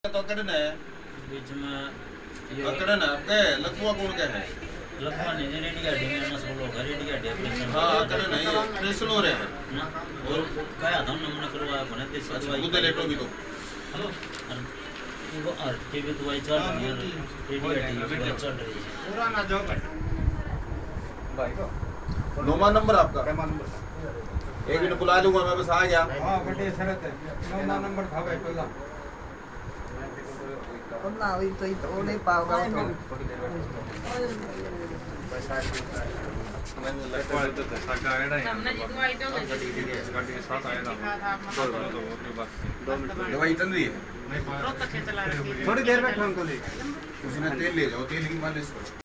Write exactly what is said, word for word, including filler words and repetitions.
तो अकड़न है बीच में ये अकड़न है आपके लखुआ कौन का है लखवा ने रेडी गाड़ी में ना सब लोग रेडी गाड़ी ऑपरेशन हां अकड़न है ये ऑपरेशन हो रहे हैं ना और क्या था हमने करवाया बने थे दवाई मुद्दे लेटो भी तो हेलो वो आरटी भी दवाई चल रही है रेडी गाड़ी दवाई चल रही है पूरा ना जॉब है भाई को नौवा नंबर आपका कैमा नंबर एक मिनट बुला दूंगा मैं बस आ गया हां बड़े शरत है नौवा नंबर था भाई पहला ना हुई तो ही तो नहीं पाओगा तो हमने जितवाई तो गाड़ी के साथ आया ना दवाई चल रही है थोड़ी देर में फोन कर ली उसने तेल ले जाओ तेल की मालिश करो।